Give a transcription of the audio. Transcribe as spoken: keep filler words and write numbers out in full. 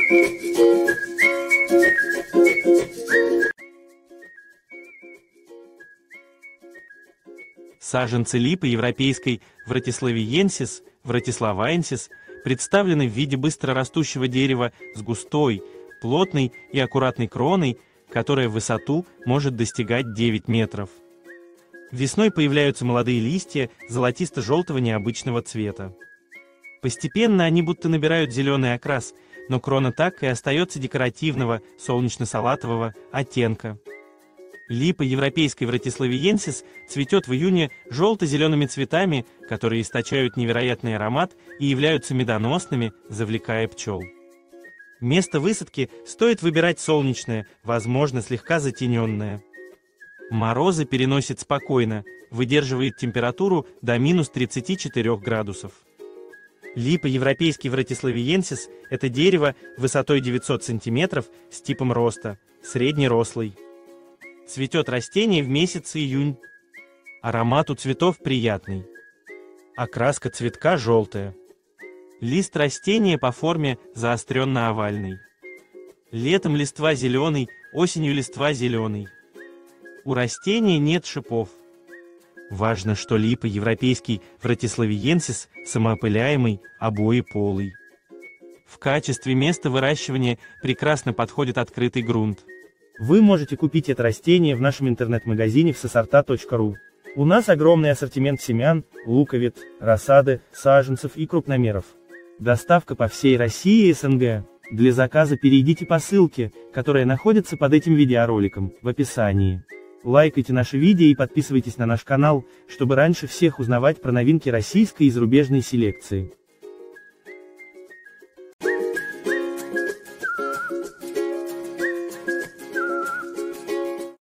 Саженцы липы европейской Вратиславиенсис, Вратиславаенсис представлены в виде быстрорастущего дерева с густой, плотной и аккуратной кроной, которая в высоту может достигать девять метров. Весной появляются молодые листья золотисто-желтого необычного цвета. Постепенно они будто набирают зеленый окрас, но крона так и остается декоративного солнечно-салатового оттенка. Липа европейской Вратиславиенсис цветет в июне желто-зелеными цветами, которые источают невероятный аромат и являются медоносными, завлекая пчел. Место высадки стоит выбирать солнечное, возможно, слегка затененное. Морозы переносит спокойно, выдерживает температуру до минус тридцати четырёх градусов. Липа европейский Вратиславиенсис – это дерево высотой девятьсот сантиметров с типом роста, среднерослый. Цветет растение в месяц июнь. Аромат у цветов приятный. Окраска цветка желтая. Лист растения по форме заостренно-овальный. Летом листва зеленый, осенью листва зеленый. У растения нет шипов. Важно, что липа европейский Вратиславиенсис самоопыляемый, обоеполый. В качестве места выращивания прекрасно подходит открытый грунт. Вы можете купить это растение в нашем интернет-магазине всесорта точка ру. У нас огромный ассортимент семян, луковиц, рассады, саженцев и крупномеров. Доставка по всей России и эс эн гэ. Для заказа перейдите по ссылке, которая находится под этим видеороликом, в описании. Лайкайте наши видео и подписывайтесь на наш канал, чтобы раньше всех узнавать про новинки российской и зарубежной селекции.